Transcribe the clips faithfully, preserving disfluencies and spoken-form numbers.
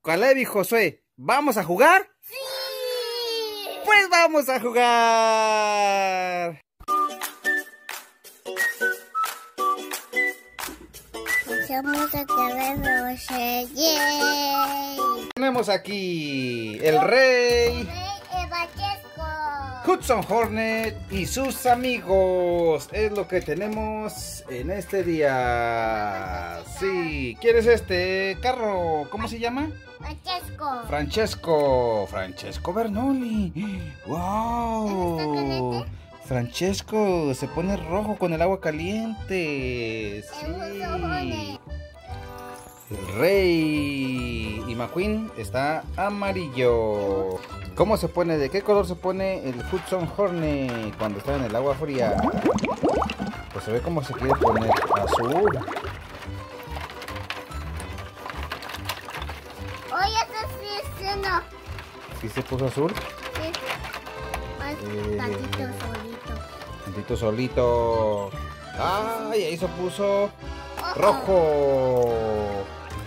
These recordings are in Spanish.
Caleb y Josué, ¿vamos a jugar? ¡Sí! ¡Pues vamos a jugar! Somos a través de Roche. ¡Yay! Tenemos aquí el rey, Rey Evachesco. Hudson Hornet y sus amigos. Es lo que tenemos en este día. Sí, ¿quieres este carro? ¿Cómo se llama? Evachesco. Francesco. Francesco Bernoulli. ¡Wow! ¿Está caliente? Francesco se pone rojo con el agua caliente. Sí. El rey y McQueen está amarillo. ¿Cómo se pone? ¿De qué color se pone el Hudson Hornet cuando está en el agua fría? Pues se ve como se quiere poner azul. Oye, eso sí es uno. ¿Sí se puso azul? Sí. Más Eh. tantito solito. Tantito solito. ¡Ay! Ahí se puso rojo.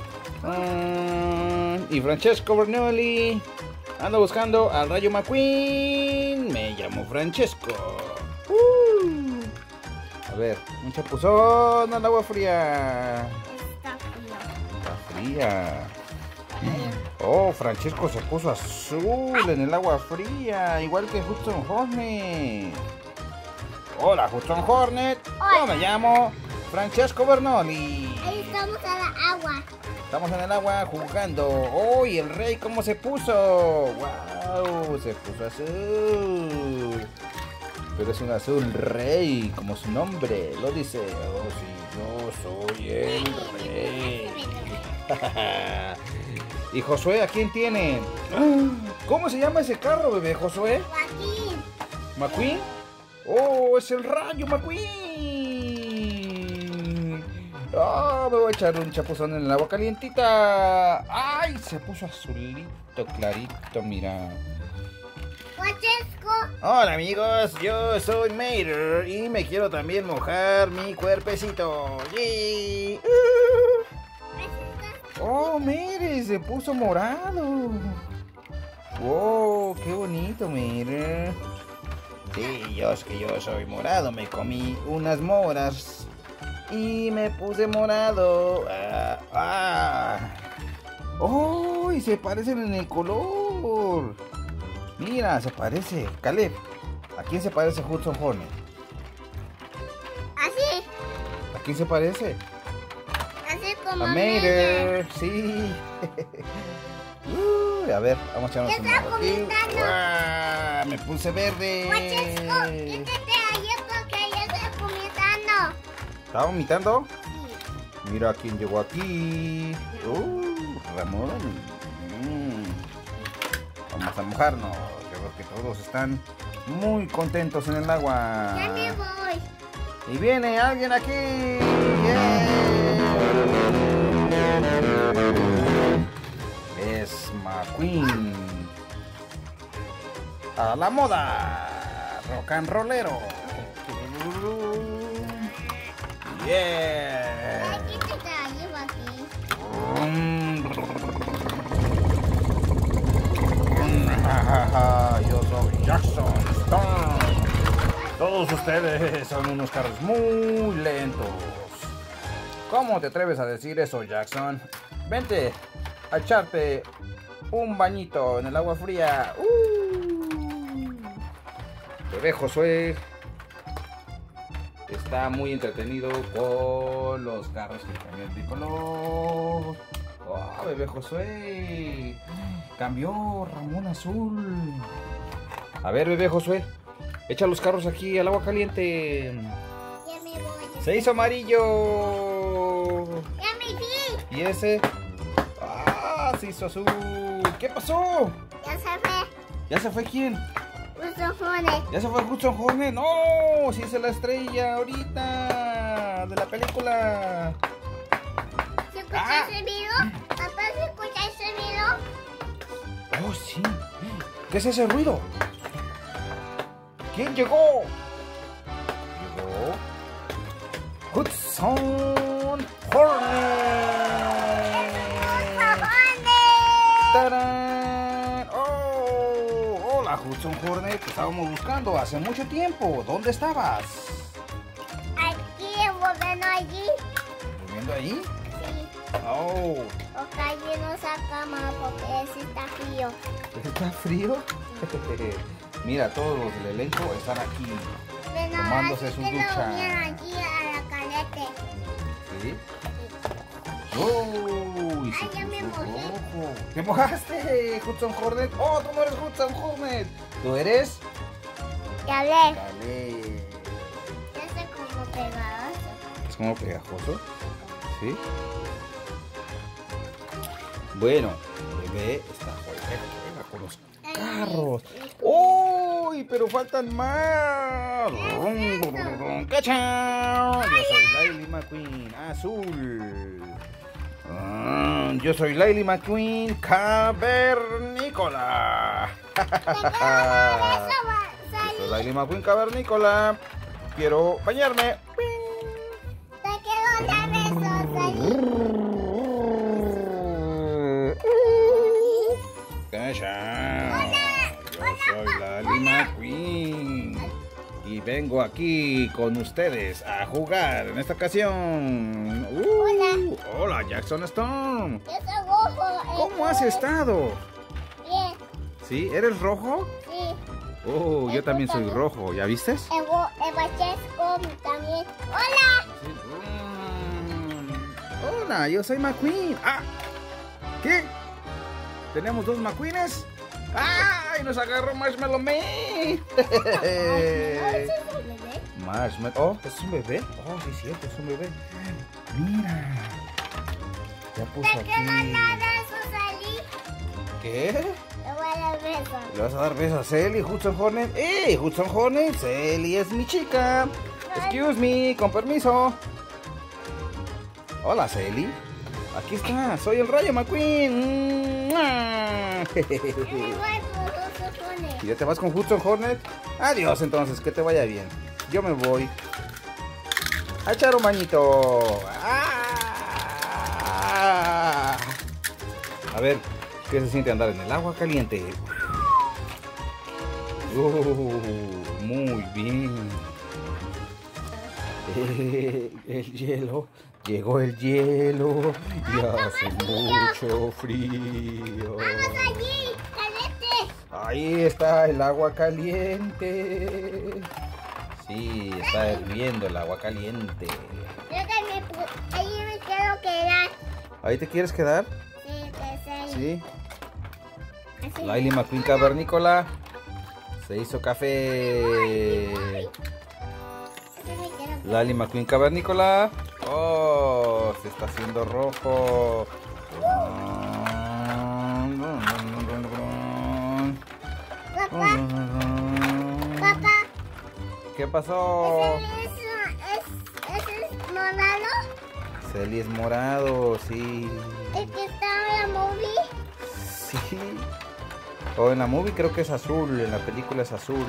Ah, y Francesco Bernoulli anda buscando al Rayo McQueen. Me llamo Francesco. Uh. A ver, un chapuzón al agua fría. Está frío. Está fría. Oh, Francesco se puso azul en el agua fría, igual que Hudson Hornet. Hola, Hudson Hornet. Yo Hola. me llamo Francesco Bernoulli. Ahí estamos a la agua. Estamos en el agua jugando. ¡Oh! ¿Y el rey cómo se puso? ¡Wow! Se puso azul. Pero es un azul rey, como su nombre lo dice. Oh, sí, yo soy el rey. ¿Y Josué a quién tiene? ¿Cómo se llama ese carro, bebé, Josué? Joaquín. ¿McQueen? ¡Oh, es el Rayo McQueen! ¡Ah! Me voy a echar un chapuzón en el agua calientita. ¡Ay! Se puso azulito, clarito, mira. Francesco. Hola, amigos. Yo soy Mater y me quiero también mojar mi cuerpecito. ¡Yay! ¡Oh, mire! Se puso morado. ¡Wow! ¡Qué bonito, mire! Sí, yo es que yo soy morado. Me comí unas moras y me puse morado. ¡Ah! ah. ¡Oh! Y se parecen en el color. Mira, se parece. Caleb, ¿a quién se parece Hudson Hornet? Así. ¿A quién se parece? Así como A Mater, sí. Uy, a ver, vamos a echarnos ¿Qué un está ojo aquí. comentando? ¡Guau! Me puse verde. Francesco, quítate ahí porque ya estoy comentando. ¿Estaba vomitando? Sí. Mira quién llegó aquí. Uh, Ramón. Mm. Vamos a mojarnos. Yo creo que todos están muy contentos en el agua. Ya me voy. Y viene alguien aquí. ¡Yeah! Es McQueen. A la moda. Rock and rollero. Yeah. Quítate ahí, Joaquín. Yo soy Jackson Storm. Todos ustedes son unos carros muy lentos. ¿Cómo te atreves a decir eso, Jackson? Vente a echarte un bañito en el agua fría. Uh. Bebé Josué está muy entretenido con los carros que cambian de color. Oh, bebé Josué cambió Ramón azul. A ver, bebé Josué, echa los carros aquí al agua caliente. Ya me voy. Se hizo amarillo. Ya me vi. Y ese, ah, se hizo azul. ¿Qué pasó? Ya se fue. ¿Ya se fue quién? Hudson Hornet. ¿Ya se fue Hudson Hornet? ¡No! ¡Sí es la estrella ahorita de la película! ¿Se escucha Ah. ese video? ¿Papá se escucha ese video? ¡Oh, sí! ¿Qué es ese ruido? ¿Quién llegó? Llegó Hudson Hornet. ¡Hornet! ¡Tarán! ¡Oh! Hola, Hudson Hornet. Te estábamos buscando hace mucho tiempo. ¿Dónde estabas? Aquí, volviendo allí. ¿Durmiendo ahí? Sí. ¡Oh! Porque allí no sacamos porque sí está frío. ¿Está frío? Mira, todos los del elenco están aquí. Pero Tomándose así su que ducha. lo vienen allí a la calete. ¿Sí? ¡Oh! Y se Ay, ya me puso mojé. rojo. ¿Te mojaste, Hudson Hornet? ¡Oh, tú no eres Hudson Hornet! ¿Tú eres? Ya hablé. Dale. Ya sé como pegajoso. ¿Es como pegajoso? ¿Sí? Bueno, el bebé está juega con los carros. ¡Uy! Pero faltan más. ¡Cachao! Yo soy Laili McQueen, azul. Ah, Yo soy Laili McQueen, cavernícola. Eso va a Yo soy salir. Laili McQueen, cavernícola. Quiero bañarme. Te quiero dar besos, salir. Calla. Yo soy Laili McQueen y vengo aquí con ustedes a jugar en esta ocasión. Uh, Hola. Hola, Jackson Stone. Yo soy rojo. eh, ¿Cómo has estado? Bien, ¿Sí? ¿Eres rojo? sí. Oh, yo también soy rojo. ¿Ya vistes? El, ro- el Bachesco también. ¡Hola! Mm. Hola, yo soy McQueen. Ah, ¿qué? ¿Tenemos dos McQueenes? ¡Ay! Nos agarró Marshmallow Man. Ay, ¿ese es un bebé? Marshmallow. Oh, ¿es un bebé? Oh, sí, es cierto, es un bebé. Mira. Ya puso Te quiero aquí. dar besos, Sally. ¿Qué? Te voy a dar besos. ¿Le vas a dar besos a Selly, Hudson Hornet? ¡Ey, Hudson Hornet! Selly es mi chica. Excuse me, con permiso. Hola, Selly. Aquí está, soy el Rayo McQueen. ¡Mua! Yo me voy por los cojones. ¿Y ya te vas con Hudson Hornet? Adiós, entonces, que te vaya bien. Yo me voy a echar un bañito. ¡Ah! A ver, ¿qué se siente andar en el agua caliente? Uh, muy bien. Eh, el hielo, llegó el hielo y hace mucho frío. Vamos allí, calete. Ahí está el agua caliente. Sí, está hirviendo el agua caliente. Yo también, pu- allí me quiero quedar. ¿Ahí te quieres quedar? Sí, que sé. Sí. Así. Laili McQueen cavernícola se hizo café. Así me quiero quedar. Laili McQueen cavernícola. Oh, se está haciendo rojo. Papá, papá, ¿Qué pasó? ¿ese es, es, ese es morado? Selly es morado, sí. ¿El que está en la movie? Sí. O en la movie creo que es azul, en la película es azul.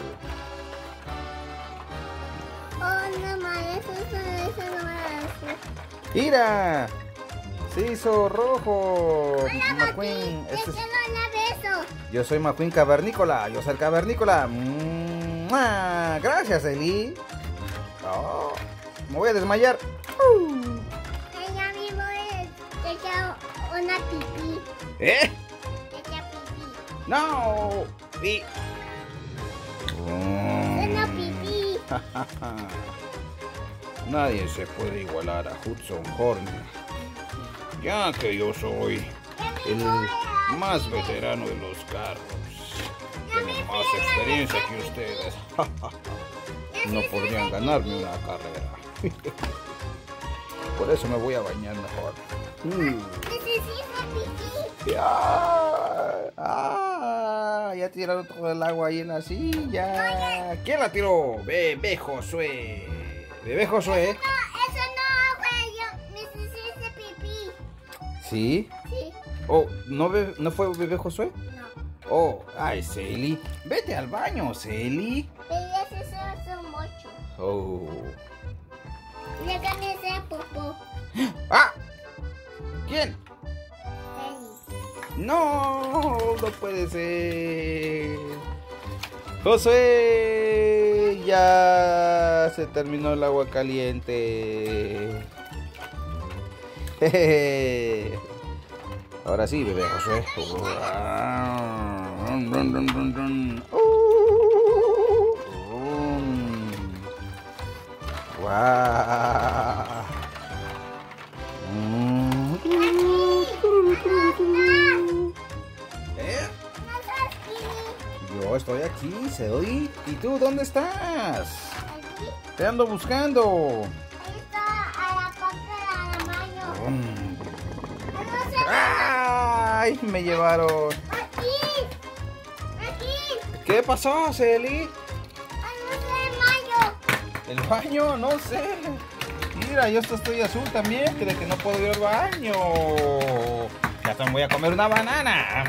Oh, no, ma, eso, eso, eso no es azul. ¡Mira! Se hizo rojo. Hola, McQueen. Maki, Este te es- quiero dar besos. Yo soy McQueen cavernícola. Yo soy el cavernícola. ¡Mua! Gracias, Eli. Oh, me voy a desmayar. Uh. Ella mismo es, te echa una pipí. ¿Eh? Te echa pipí. No. Y... Una pipí. Nadie se puede igualar a Hudson Hornet, ya que yo soy el más veterano de los carros. Tengo más experiencia que ustedes. No podrían ganarme una carrera. Por eso me voy a bañar mejor. Mm. Necesito pipí. Ya, ah, ya tiraron todo el agua ahí en la silla. ¿Quién la tiró? Bebé Josué. Bebé Josué. No, eso no, güey. Yo necesito pipí. ¿Sí? Sí. Oh, ¿no, be- ¿no fue Bebé Josué? No. Oh, ay, Selly. Vete al baño, Selly. Pero ese son mucho. Oh. Le gané ese popó. ¡Ah! ¿Quién? Feliz. No, no puede ser. Josué, ya se terminó el agua caliente. Jeje. Ahora sí, bebé Josué. Run, run, run, run, run. Uh, run. Wow. Mm. ¿Eh? Yo estoy aquí, Celi. ¿Y tú dónde estás? Aquí. Te ando buscando. Ahí está a la parte de la mano. Mm. No sé. ¡Ay! Me llevaron. Aquí. Aquí. ¿Qué pasó, Celi? Ay, no sé el mayo. ¿El baño? No sé. Mira, yo estoy azul también. Creo que no puedo ir al baño. Ya hasta me voy a comer una banana.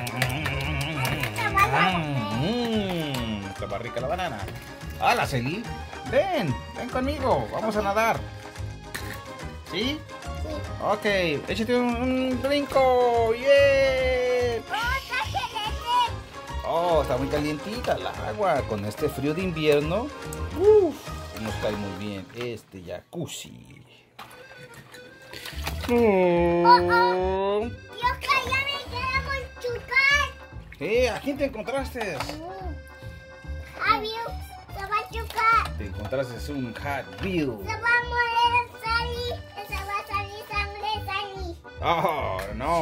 Mmm, está rica la banana. ¡Hala, Celi! Ven, ven conmigo. Vamos a nadar. ¿Sí? Sí. Ok, échate un, un brinco. ¡Yeah! Oh, está caliente. Oh, está muy calientita el agua. Con este frío de invierno, uff, nos cae muy bien este jacuzzi. Oh, oh. Yo que ya me queremos chucar. Eh, ¿a quién te encontraste? Adiós. Se va a chucar. Te encontraste un Hot Wheel. Se va a morir Sally. Se va a salir sangre Sally. Oh, no.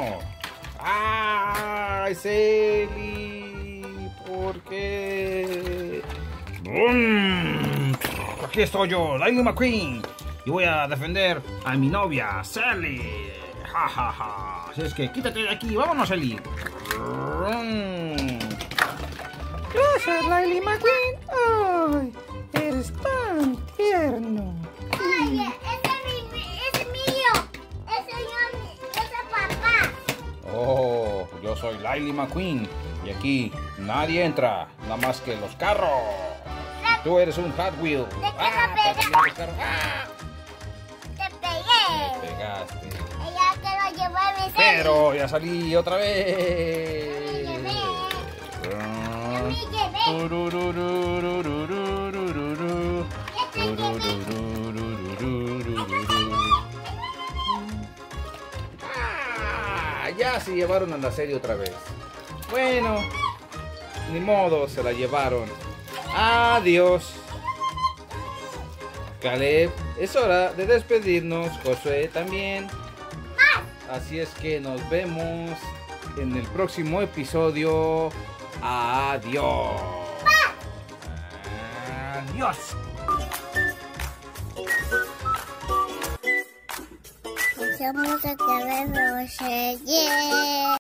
¡Ay, Celi! ¿Por qué? ¡Bum! Aquí estoy yo, Lightning McQueen. Y voy a defender a mi novia, Sally. Ja, ja, ja. Así es que quítate de aquí. Vámonos, Sally. Gracias, Lightning McQueen. ¡Ay! Eres tan tierno. Oye, ese es, mi, ese es mío. Ese yo, ese es papá. Oh, yo soy Lightning McQueen. Y aquí nadie entra, nada más que los carros. Tú eres un Hot Wheel. Te quiero Ah, pegar. para los carros. Ah, Te pegué. me pegaste. Ella quiero llevarme Sally. Pero ya salí otra vez. Ya me llevé. Turururururururururu. Ya te llevé. Tururururururururu. Ah, ya se llevaron a la serie otra vez. Bueno, ni modo, se la llevaron. Adiós. Caleb, es hora de despedirnos. Josué también. Así es que nos vemos en el próximo episodio. Adiós. Adiós. Somos a través de los